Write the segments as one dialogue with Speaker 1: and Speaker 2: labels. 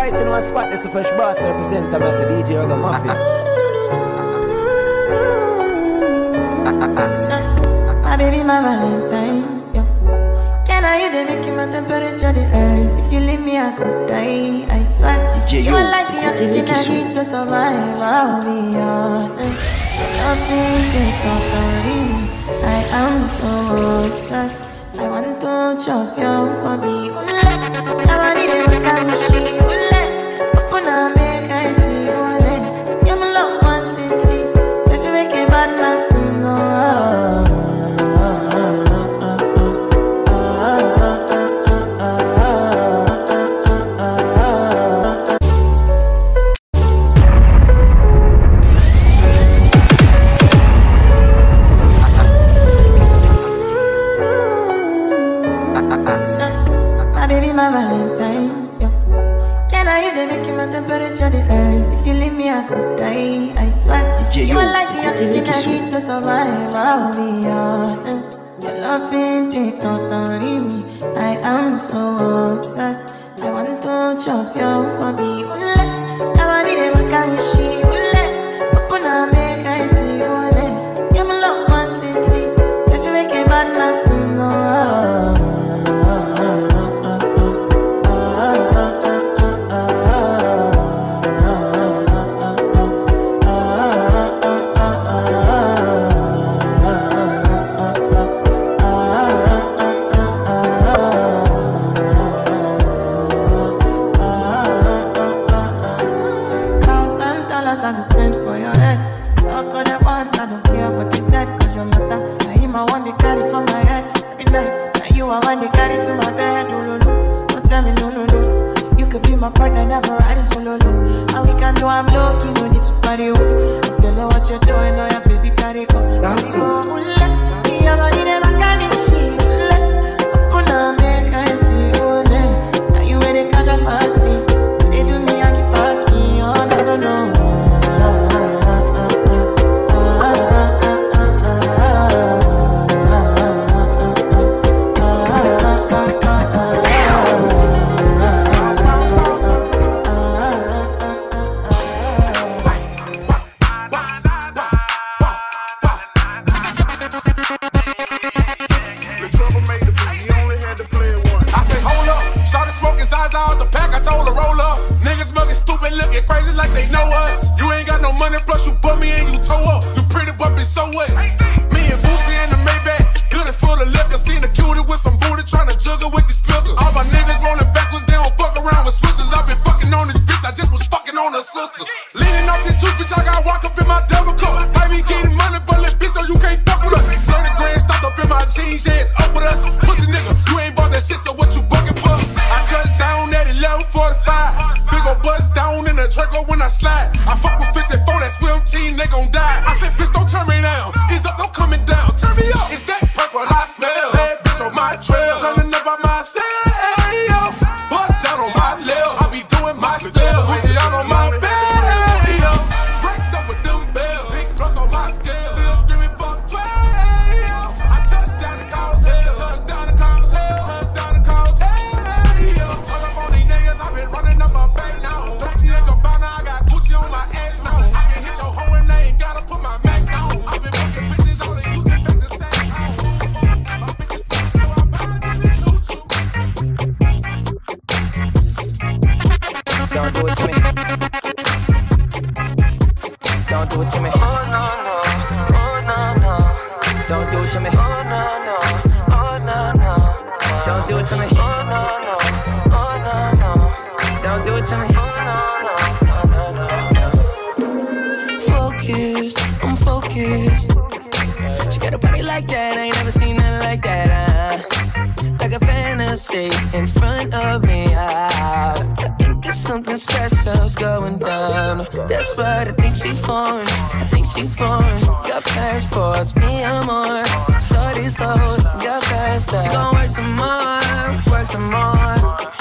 Speaker 1: Bryce in one spot, this is Fresh Boss representative, I say DJ Ragamuffin.
Speaker 2: My baby, my Valentine. Can I hear the making my temperature the rise? If you leave me, I could die. I swear. You are like the oxygen I need to survive. I'll be honest. Nothing can stop me. I am so obsessed. I want to chop your kobe. I need to work out machine. Open up, make I see you. You're my love, one city. If you make a bad man sing, my baby, my Valentine. Can I hear the making my temperature the rise? If you leave me, I could die. I swear. You are like the oxygen I need to survive. I'll be honest. Your loving it totally me. I am so obsessed. I want to chop your kobe. I need to work out machine. Open up, make I see you. You're my love, one city. If you make a bad man sing, I go spend for your head. Talk all the ones, I don't care what you said. Cause your matter, I him I want to carry from my head every night. Now you I want to carry to my bed. Oh, no, no. Don't tell me no, no, no. You could be my partner, never riding solo, no. And we can do I'm low, you no need to party. I'm feeling what you're doing, oh yeah, baby, carry go. That's your body never can be shit. Open up, make I see you. Now you ready, catch a fast thing. They do me, I keep parking, oh no, no, no.
Speaker 3: In front of me, I think there's something special's going down. That's what I think she foreign. I think she foreign. Got passports, me I'm on. Started slow, got faster. She gon' work some more, work some more.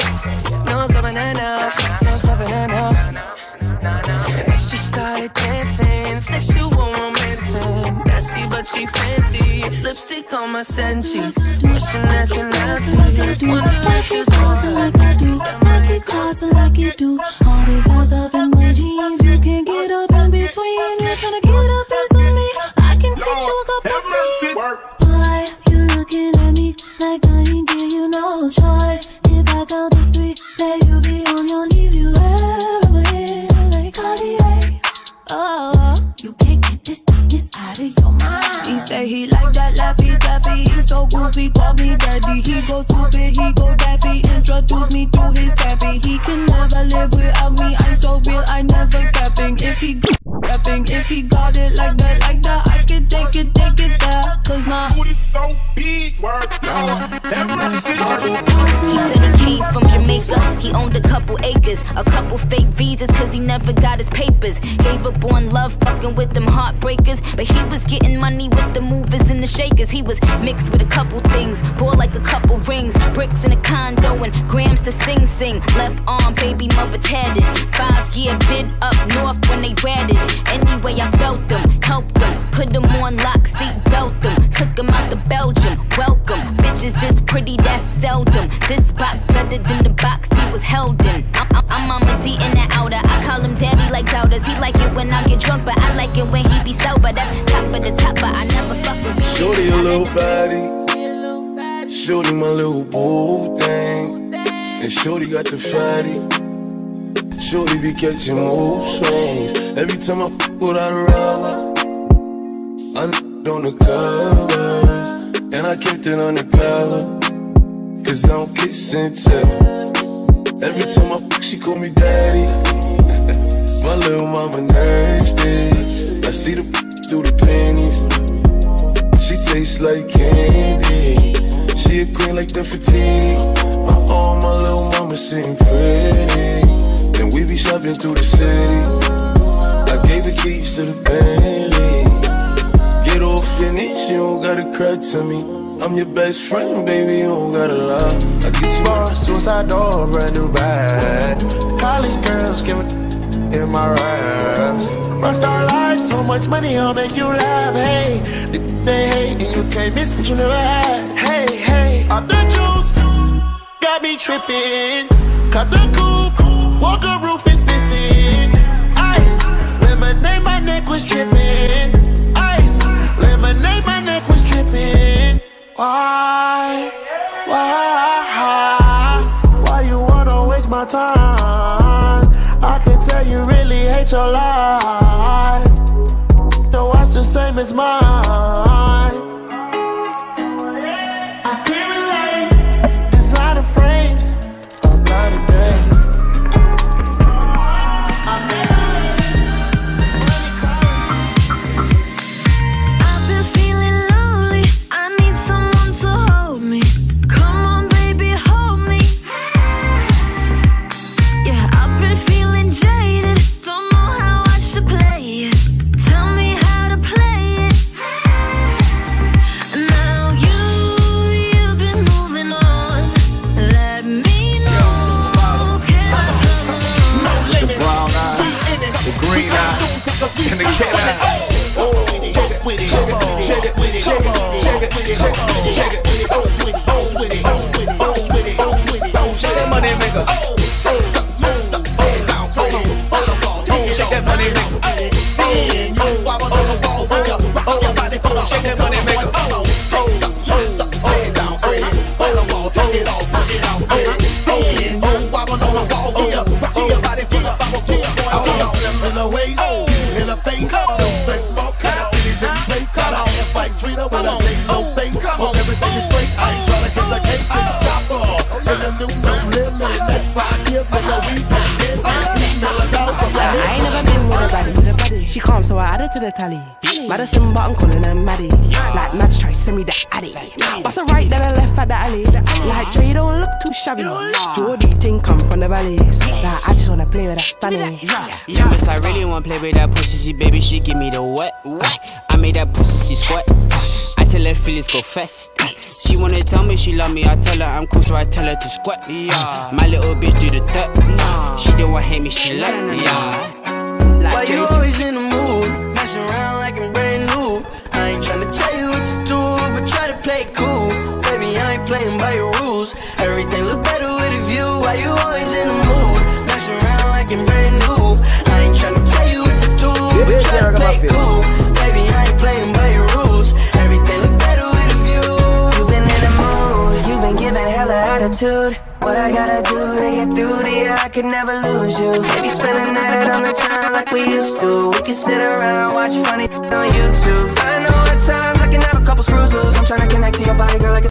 Speaker 3: No stopping her now, no stopping her now. And then she started dancing, sexual romancing. Nasty but she fancy, lipstick on my sand cheeks. What's your nationality? Wonder if there's more like I do.
Speaker 4: tossing like you do. All these eyes up in my jeans, you can't get up in between. You're trying to get a piece of me, I can teach you a couple things. Why you looking at me like I ain't give you no choice? If I count to 3, then you be on your knees. You ever my head like Cartier. Oh, you can't get this out of your mind. He say he like that Laffy Taffy. He's so goofy, call me daddy. He go stupid, he go daffy. Introduce me to his pappy. He can never live without me. I'm so real, I never capping. If he rapping, if he got it like that, I can take it there. Cause my booty's so big, word.
Speaker 5: He said he came from Jamaica. He owned a couple acres, a couple fake visas, cause he never got his papers. Gave up on love, fucking with them heartbreakers. But he was getting money with the movers and the shakers. He was mixed with a couple things, bought like a couple rings, bricks in a condo and grams to sing. Left arm, baby mother tatted. 5-year bid up north when they ratted. Anyway, I felt them, helped them, put them on lock, seat belt them, took them out to Belgium. Welcome, bitches this pretty, that's seldom. This box better than the box he was held in. I'm Mama D in the outer. I call him Tabby like doubters. He like it when I get drunk, but I like it when he be sober. That's top of the top, but I never fuck with me.
Speaker 6: Shorty a little body, shorty my little boo thing, and shorty got the fatty. Shorty be catching mood swings. Every time I fuck without a rubber, I on the covers, and I kept it on the cover, cause I don't kiss and tell. Every time I fuck, she call me daddy. My little mama nasty. I see the through the panties. She tastes like candy. She a queen like the Fatini. My little mama sitting pretty. And we be shopping through the city. I gave the keys to the Bentley. Get off your niche, you don't gotta cry to me. I'm your best friend, baby, you don't gotta lie. I get you on suicide door, brand new bag. College girls giving in my raps. Rockstar life, so much money, I'll make you laugh. Hey, they hate and you can't miss what you never had. Hey, hey, off the juice, got me tripping. Cut the coupe, walker roof is missing. Ice, lemonade, my neck was dripping. Ice, lemonade, my neck was dripping. Why you wanna waste my time? I can tell you really hate your life. The watch the same as mine. I can't relate. Designer frames, I'm not a day.
Speaker 4: I've been feeling lonely, I need someone to hold me. Come on baby, hold me. Yeah, I've been feeling jaded, don't know how I should play it. Tell me how to play it. Now you've been moving on. Let me know, can I come along?
Speaker 7: The brown eye, the green eye, and the cat eye. Shake that money maker. Shake that money maker. Shake that money maker. In the waist, in the face, those things smoke, titties in place, got an ass like Trina when I take no face. Well, everything is straight, I ain't tryna catch a case, this chopper. And the new no limit, next 5 years, nigga, we touch it.
Speaker 8: I ain't never been with a body. She calm, so I added to the tally. Madison, but I'm calling her Maddie. Like Madge try send me the addy. What's a right, then I left at the alley. Like Dre don't look too shabby. Jordy thing come from the valleys. Like I just wanna play with that funny.
Speaker 9: Yeah, miss, I really wanna play with that pussy, see, baby, she give me the wet. I made that pussy, see, squat. I tell her feelings go fast. She wanna tell me she love me, I tell her I'm cool, so I tell her to squat. My little bitch do the dirt. She don't want hate me, she like me.
Speaker 3: Why you always in the mood? Mess around like I'm brand new. I ain't tryna tell you what to do, but try to play cool. Baby, I ain't playing by your rules. Everything look better with a view. Why you always in the mood? Mess around like you're brand new. I ain't tryna tell you what to do, but try to play cool. Baby, I ain't playing by your rules. Everything look better with a view. You've been in the mood, you've been giving hella attitude. What I gotta do to get through to you, I could never lose you. Maybe spend a night out on the town like we used to. We can sit around, watch funny on YouTube. I know at times I can have a couple screws loose. I'm tryna connect to your body, girl, like